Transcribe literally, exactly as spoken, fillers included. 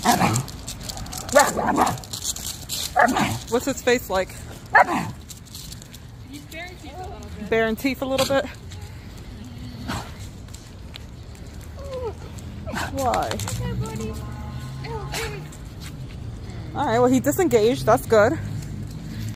What's his face like? He's baring teeth a little bit. Baring teeth a little bit? Why? Okay, buddy. Alright, well he disengaged, that's good.